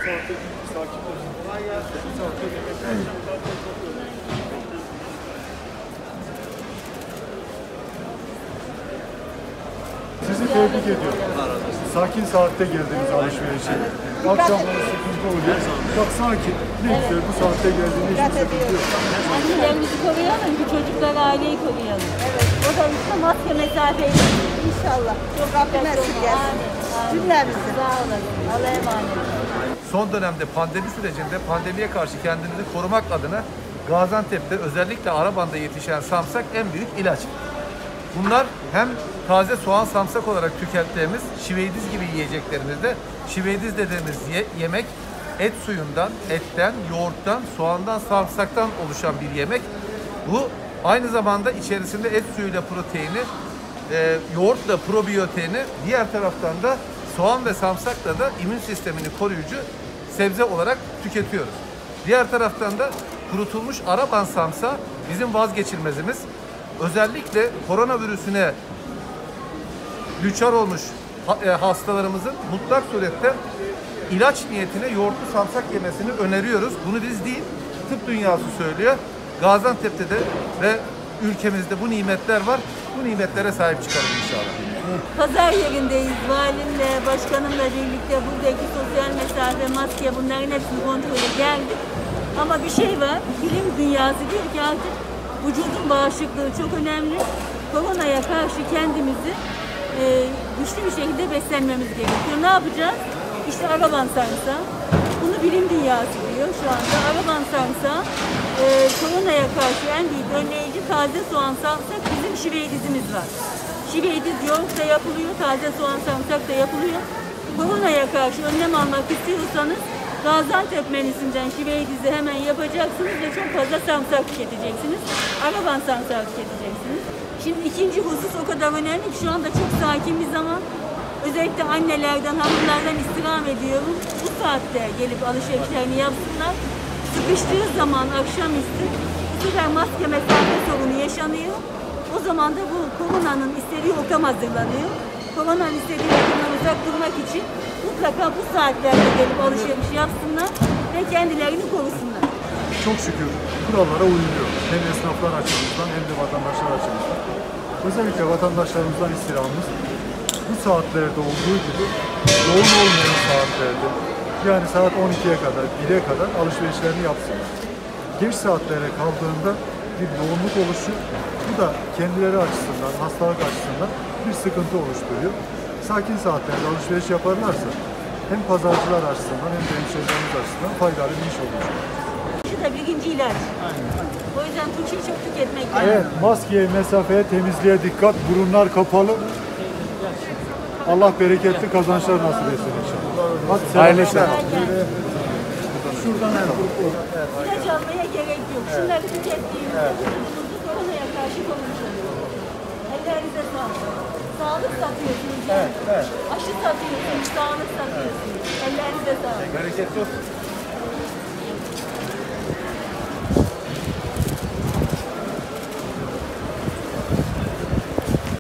Sizi tebrik ediyorum. Sakin saatte geldiniz alışverişe. Akşamları sıkıntı oluyor. Çok sakin. Ne güzel bu saatte geldiğinde hiçbir sıkıntı yok. Annelerimizi koruyalım ki çocuklar aileyi koruyalım. Evet. O da işte maske mesafeyle. İnşallah. Çok affedersin gelsin. Cümlemizi. Sağ olun. Allah'a emanet. Son dönemde pandemi sürecinde pandemiye karşı kendimizi korumak adına Gaziantep'te özellikle Araban'da yetişen samsak en büyük ilaç. Bunlar hem taze soğan samsak olarak tükettiğimiz şiveydiz gibi yiyeceklerimizde, şiveydiz dediğimiz yemek et suyundan, etten, yoğurttan, soğandan, sarımsaktan oluşan bir yemek. Bu aynı zamanda içerisinde et suyuyla proteini, yoğurtla probiyotiğini, diğer taraftan da soğan ve sarımsakla da immün sistemini koruyucu sebze olarak tüketiyoruz. Diğer taraftan da kurutulmuş Araban samsağı bizim vazgeçilmezimiz. Özellikle koronavirüsüne düçar olmuş hastalarımızın mutlak surette ilaç niyetine yoğurtlu samsak yemesini öneriyoruz. Bunu biz değil, tıp dünyası söylüyor. Gaziantep'te de ve ülkemizde bu nimetler var. Bu nimetlere sahip çıkalım inşallah. Pazar yerindeyiz. Valimle, başkanımla birlikte buradaki sosyal mesafe, maske bunların hepsini kontrole geldik. Ama bir şey var, bilim dünyası diyor ki artık vücudun bağışıklığı çok önemli. Koronaya karşı kendimizi güçlü bir şekilde beslenmemiz gerekiyor. Ne yapacağız? İşte Araban sarımsağı. Bunu bilim dünyası diyor şu anda. Araban sarımsağı koronaya karşı en büyük önleyici taze soğan sarımsak bizim şiveydizimiz var. Şiveydiz yoğurt da yapılıyor, taze soğan sarımsak da yapılıyor. Koronaya karşı önlem almak istiyorsanız Gaziantep menüsünden şiveydizi hemen yapacaksınız ve çok fazla sarımsak tüketeceksiniz. Araban sarımsağı tüketeceksiniz. Şimdi ikinci husus o kadar önemli ki şu anda çok sakin bir zaman. Özellikle annelerden, hanımlardan istirham ediyorum. Bu saatte gelip alışverişlerini yapsınlar. Sıkıştığı zaman akşamüstü bu sefer maske mesafe sorunu yaşanıyor. O zaman da bu koronanın istediği ortam hazırlanıyor. Koronanın istediği ortamdan uzak durmak için mutlaka bu saatlerde gelip alışveriş yapsınlar ve kendilerini korusunlar. Çok şükür kurallara uyuluyor. Hem esnaflar açımızdan hem de vatandaşlar açımızdan. Özellikle vatandaşlarımızdan istirhamımız bu saatlerde olduğu gibi yoğun olmayan saatlerde, yani saat 12'ye kadar, 1'e kadar alışverişlerini yapsınlar. Geç saatlere kaldığında bir yoğunluk oluşuyor. Bu da kendileri açısından, hastalık açısından bir sıkıntı oluşturuyor. Sakin saatlerde alışveriş yaparlarsa hem pazarcılar açısından hem de hemşehrilerimiz açısından faydalı bir iş olacak. Şu da birinci ilaç. O yüzden turşuyu çok tüketmek lazım. Evet, maskeye, mesafeye, temizliğe dikkat, burunlar kapalı. Allah bereketli kazançlar nasip etsin inşallah. Hadi hayırlı işler. Şuradan İlaç almaya gerek yok. Şunları tükettiğimizde vücudumuzu koronaya karşı korumuş oluyoruz. Ellerinize sağlık. Sağlık satıyorsunuz. Evet, evet. Aşı satıyorsunuz, sağlık satıyorsunuz. Ellerinize sağlık. Bereketli olsun.